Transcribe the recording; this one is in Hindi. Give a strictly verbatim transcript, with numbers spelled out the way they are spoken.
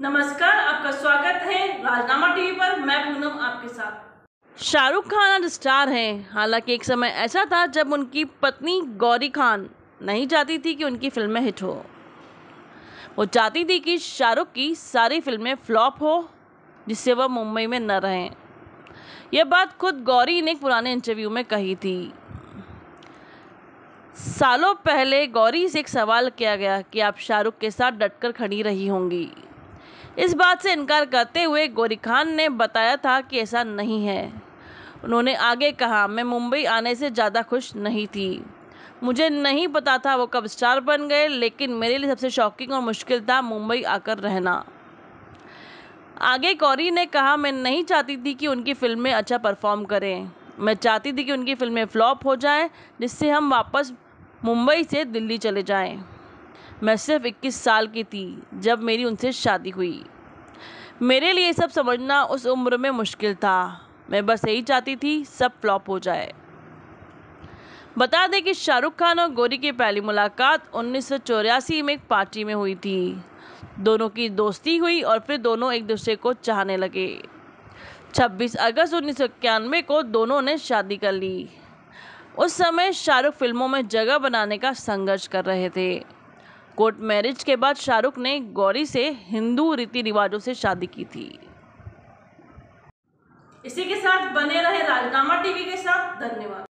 नमस्कार, आपका स्वागत है राजनामा टीवी पर। मैं पूनम आपके साथ। शाहरुख खान आज स्टार हैं। हालांकि एक समय ऐसा था जब उनकी पत्नी गौरी खान नहीं चाहती थी कि उनकी फिल्में हिट हो। वो चाहती थी कि शाहरुख की सारी फिल्में फ्लॉप हो, जिससे वह मुंबई में न रहें। यह बात खुद गौरी ने एक पुराने इंटरव्यू में कही थी। सालों पहले गौरी से एक सवाल किया गया कि आप शाहरुख के साथ डटकर खड़ी रही होंगी। इस बात से इनकार करते हुए गौरी खान ने बताया था कि ऐसा नहीं है। उन्होंने आगे कहा, मैं मुंबई आने से ज़्यादा खुश नहीं थी। मुझे नहीं पता था वो कब स्टार बन गए, लेकिन मेरे लिए सबसे शॉकिंग और मुश्किल था मुंबई आकर रहना। आगे गौरी ने कहा, मैं नहीं चाहती थी कि उनकी फिल्में अच्छा परफॉर्म करें। मैं चाहती थी कि उनकी फिल्में फ्लॉप हो जाएं, जिससे हम वापस मुंबई से दिल्ली चले जाएं। मैं सिर्फ इक्कीस साल की थी जब मेरी उनसे शादी हुई। मेरे लिए सब समझना उस उम्र में मुश्किल था। मैं बस यही चाहती थी सब फ्लॉप हो जाए। बता दें कि शाहरुख खान और गौरी की पहली मुलाकात उन्नीस सौ चौरासी में एक पार्टी में हुई थी। दोनों की दोस्ती हुई और फिर दोनों एक दूसरे को चाहने लगे। छब्बीस अगस्त उन्नीस सौ इक्यानवे को दोनों ने शादी कर ली। उस समय शाहरुख फिल्मों में जगह बनाने का संघर्ष कर रहे थे। कोर्ट मैरिज के बाद शाहरुख ने गौरी से हिंदू रीति रिवाजों से शादी की थी। इसी के साथ बने रहे राजनामा टीवी के साथ। धन्यवाद।